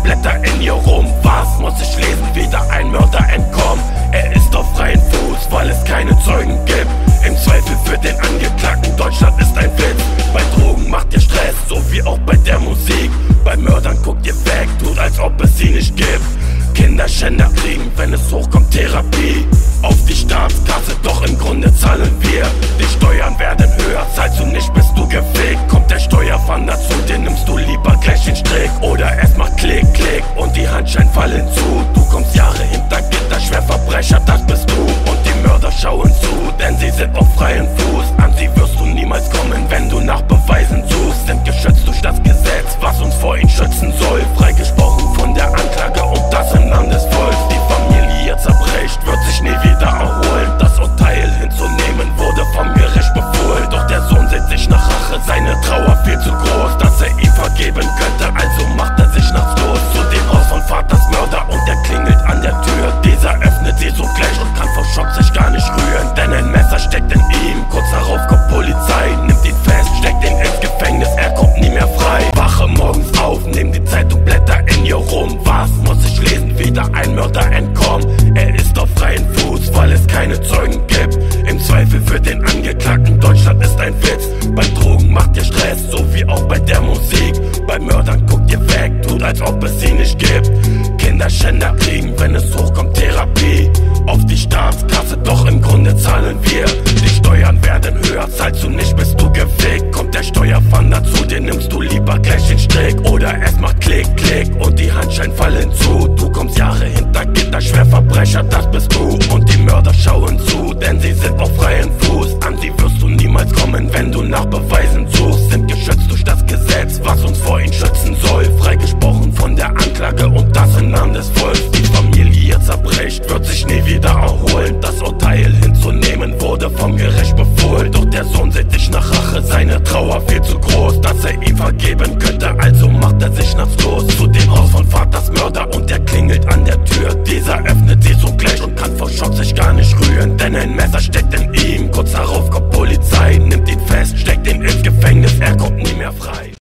Blätter in ihr rum. Was muss ich lesen? Wieder ein Mörder entkommen. Er ist auf freien Fuß, weil es keine Zeugen gibt. Im Zweifel für den Angeklagten, Deutschland ist ein Witz. Bei Drogen macht ihr Stress, so wie auch bei der Musik. Bei Mördern guckt ihr weg, tut als ob es sie nicht gibt. Kinderschänder kriegen, wenn es hochkommt, Therapie. Auf die Staatskasse, doch im Grunde zahlen wir. Die Steuern werden höher, zahlst du nicht, bist du gefickt. Kommt der Steuerfahnder zu, den nimmst du lieber gleich den Strick. Oder es macht Klick, Klick und die Handschellen fallen zu. Du kommst Jahre hinter Gitter, Schwerverbrecher, das bist du. Und die Mörder schauen zu, denn sie sind auf freiem Fuß. An sie wirst du niemals kommen, wenn du nach Beweisen suchst. Sind geschützt durch das Gesetz, was uns vor ihnen schützen soll. Freigesprochen von der Anklage und das im Namen des Volks. Die Familie zerbricht, wird sich nie wieder erholen. Das Urteil hinzunehmen wurde vom Gericht befohlen. Doch der Sohn sehnt sich nach Rache, seine Trauer viel zu groß, dass er ihm vergeben könnte, also macht er sich nachts los. Zu dem Haus von Vaters Mörder und er klingelt an der Tür. Dieser öffnet sie sogleich und kann vor Schock sich gar nicht rühren, denn ein Messer steckt in ihm. Kurz darauf kommt Polizei, nimmt ihn fest, steckt ihn ins Gefängnis, er kommt nie mehr frei. Wache morgens auf, nehm die Zeitung, Blätter in ihr rum. Was muss ich lesen? Wieder ein Mörder entkommen. Er ist auf freien Fuß, weil es keine Zeugen gibt. Im Zweifel für den Angeklagten, Deutschland ist ein Witz. Bei Drogen macht ihr Stress, so wie auch bei der Musik. Bei Mördern guckt ihr weg, tut als ob es sie nicht gibt. Kinderschänder kriegen, wenn es hochkommt, Therapie. Auf die Staatskasse, doch im Grunde zahlen wir. Die Steuern werden höher, zahlst du nicht, bist du gefickt. Kommt der Steuerfahnder zu, den nimmst du lieber gleich den Strick. Oder es macht Klick, Klick und die Handschellen fallen zu. Du kommst Jahre hinter Gitter, Schwerverbrecher, das bist du. Und die Mörder schauen zu, denn sie sind auf freien Fuß. An sie wirst du niemals kommen, wenn du nach Beweisen suchst. Sind geschützt durch das Gesetz, was uns vor ihnen schützen soll. Freigesprochen von der Anklage und das im Namen des Volks. Die Familie zerbricht, wird sich nie wieder erholen. Das Urteil hinzunehmen wurde vom Gericht befohlen. Doch der Sohn sehnt sich nach Rache, seine Trauer viel zu groß, dass er ihm vergeben könnte, also macht er sich nachts los. Zu dem Haus von Vaters Mörder und er klingelt an der Tür. Dieser öffnet sie sogleich und kann vor Schock sich gar nicht rühren, denn ein Messer steckt in ihm. Kurz darauf kommt Polizei, nimmt ihn fest, steckt ihn ins Gefängnis, er kommt nie mehr frei.